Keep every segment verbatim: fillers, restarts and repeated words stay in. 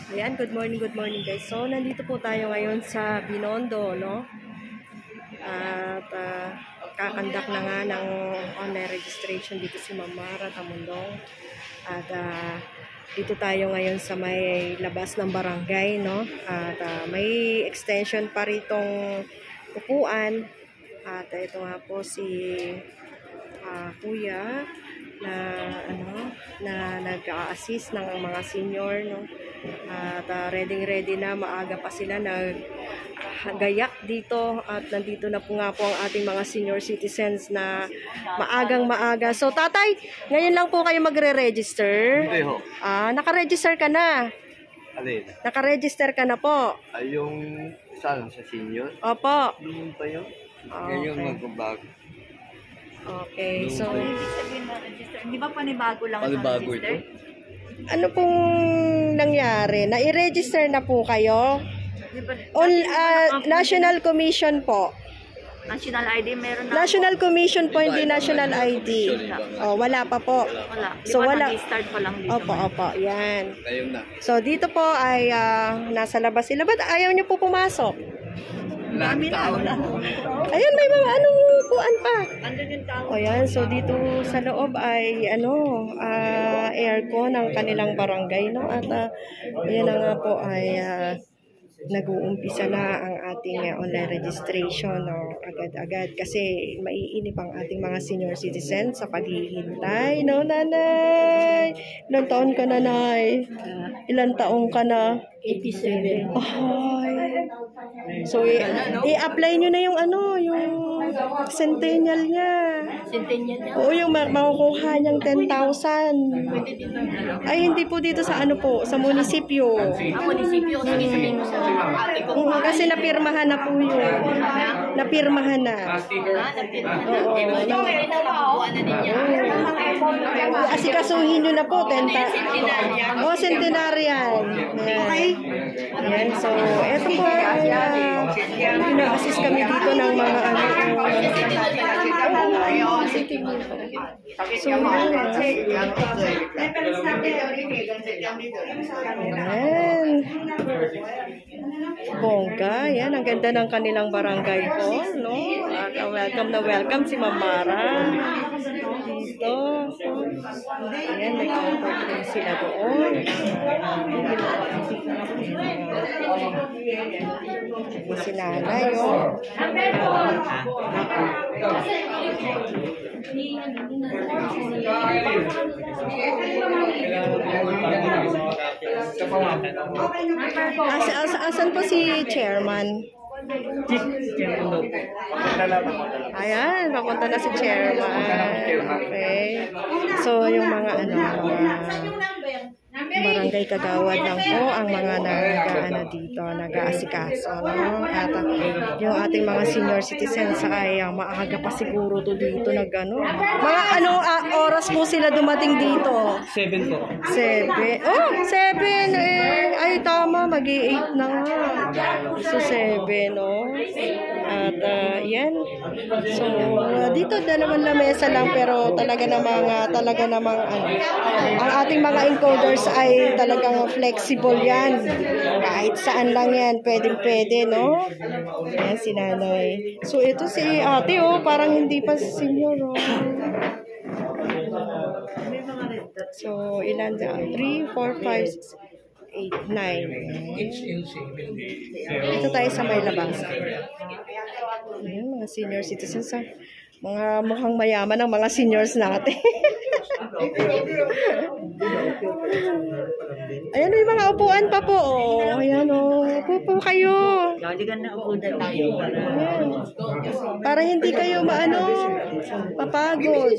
Ayan, good morning, good morning guys. So, nandito po tayo ngayon sa Binondo, no? At uh, kakandak na nga ng online registration dito si Ma'am Mara Tamundong. At uh, dito tayo ngayon sa may labas ng barangay, no? At uh, may extension pa ritong upuan. At uh, ito nga po si uh, Kuya na ano na nag-a-assist ng mga senior, no? At uh, ready ready na, maaga pa sila nag-gayak dito at nandito na po nga po ang ating mga senior citizens na maagang maaga. So tatay, ngayon lang po kayo magre-register? Hindi ho. Ah, naka-register ka na? Alin? Naka-register ka na po? Ay, yung saan? Sa senior? Opo. Yung pa yun? Okay. Ngayon magbabago. Okay, so Hindi ba panibago lang ang Panibago register? ito? ano pong nangyari? Na-i-register na po kayo? Di ba, On uh, National Commission po. National I D meron na. National Commission po, hindi National I D. Oh, wala pa po. Wala. Di So, ba wala. nag-start pa lang dito? Opo, opo, yan. Ngayon na. So, dito po ay ah, nasa labas sila. Ba't ayaw niyo po pumasok? Dami na. Wala. Ayun, may mga anong upuan pa. Andun yung tao. O yan, so dito sa loob ay ano, ah, aircon ng kanilang barangay, no? At uh, yan na nga po ay ah, nag-uumpisa na ang ating uh, online registration, no? Agad-agad kasi maiinip ang ating mga senior citizens sa paghihintay, no, nanay? Ilan taon ka, nanay? Ilan taong ka na? eighty-seven. Ay. So, i- i-apply nyo na yung ano, yung centennial niya. Centennial niya. Oo, yung ma- makukuha niyang ten thousand. Ay, hindi po dito sa ano po, sa munisipyo. Ang munisipyo, sige sabihin mo sa ate ko. Oo, kasi napirmahan na po yun. Napirmahan na. Ah, nagpinta. Oo. Pwede na nakukuha na ninyo. Asikasuhin nyo na po, ten thousand. Oo, centenarian. Ayan. Ayan, so, eto po, ay, uh, ina-assist kami dito ng mga ano. So, ayan. Bongga, yan, ang ganda ng kanilang barangay po, no? At uh, welcome na welcome si Ma'am Mara dito. Ayan, may comfort din sila doon. Si nanay, oh. As, as, asan po si chairman? Ayan, papunta na si chairman. Okay. So, yung mga ano, mga barangay kagawad lang po ang mga nag-ano dito, nag-aasikaso, no? At uh, yung ating mga senior citizens ay uh, maaga pa siguro to dito nag-ano. Mga ano uh, oras po sila dumating dito? Seven po. Seven. Oh, seven. Eh, ay, tama. Mag-i-eight na nga. So, seven, no? At, uh, yan. So, uh, dito dalawang lamesa lang, pero talaga namang, uh, talaga namang, ano, ang ating mga encoders ay talagang flexible yan. Kahit saan lang yan, pwedeng-pwede, no? Yan, si nanay. So, ito si ate, oh, parang hindi pa senior, oh. So, ilan dyan? three, four, five, six, eight, nine. Ito tayo sa may labas. Ayan, mga senior citizens. Ha? Mga mukhang mayaman ang mga seniors natin. Ayan, may mga upuan pa po. Oh. Ayan, oh. Upo po kayo. Daligan na ako na tayo. Ayan. Para hindi kayo maano, papagod.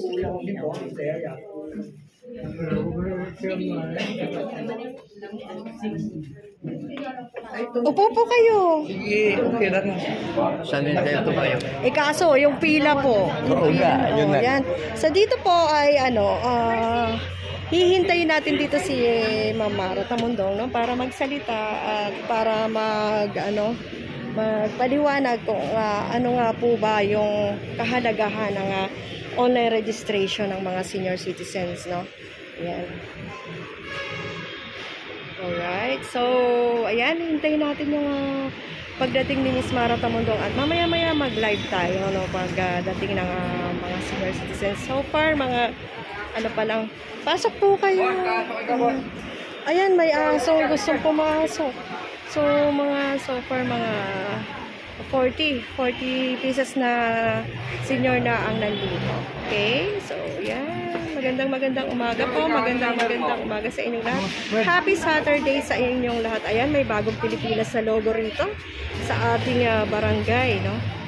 Upo po kayo. Sige, okay lang. Saan din kayo tumayo? Eh kaso, yung pila po. Yung Oo pila, nga, yun oh, na. yan. Sa dito po ay ano, ah, hihintayin natin dito si Ma'am Mara Tamundong, no, para magsalita at para mag ano, magpaliwanag kung uh, ano nga po ba yung kahalagahan ng uh, online registration ng mga senior citizens, no? Yan. Alright. So, ayan, hintayin natin yung ah, pagdating ni Miss Mara Tamundong at mamaya-maya mag-live tayo, no, pagdating ng ah, mga senior citizens. So far, mga, ano pa lang, pasok po kayo. Um, ayan, may aso, gustong pumasok. So, mga, so far, mga forty, forty pieces na senior na ang nandito. Okay? So, yan. Magandang magandang umaga po. Magandang magandang umaga sa inyong lahat. Happy Saturday sa inyong lahat. Ayan, may bagong Pilipinas na logo rito sa ating uh, barangay, no?